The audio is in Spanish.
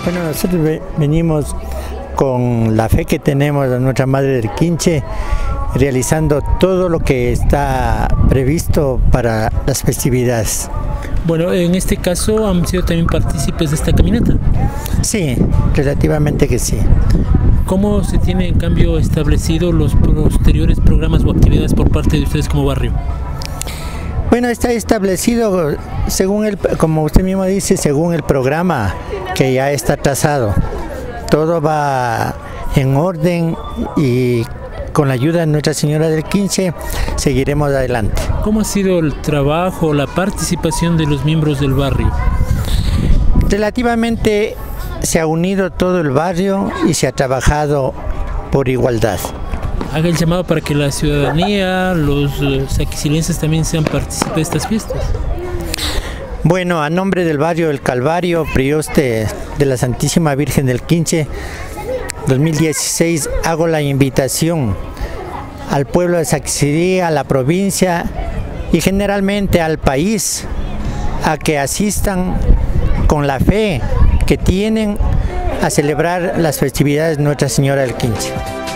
Bueno, nosotros venimos con la fe que tenemos a nuestra Madre del Quinche, realizando todo lo que está previsto para las festividades. Bueno, en este caso han sido también partícipes de esta caminata. Sí, relativamente que sí. ¿Cómo se tiene en cambio establecido los posteriores programas o actividades por parte de ustedes como barrio? Bueno, está establecido según como usted mismo dice, según el programa que ya está trazado. Todo va en orden y con la ayuda de Nuestra Señora del Quinche seguiremos adelante. ¿Cómo ha sido el trabajo, la participación de los miembros del barrio? Relativamente se ha unido todo el barrio y se ha trabajado por igualdad. Haga el llamado para que la ciudadanía, los saquicilenses también sean partícipes de estas fiestas. Bueno, a nombre del barrio El Calvario, Prioste de la Santísima Virgen del Quinche 2016, hago la invitación al pueblo de Saquiciri, a la provincia y generalmente al país a que asistan con la fe que tienen a celebrar las festividades de Nuestra Señora del Quinche.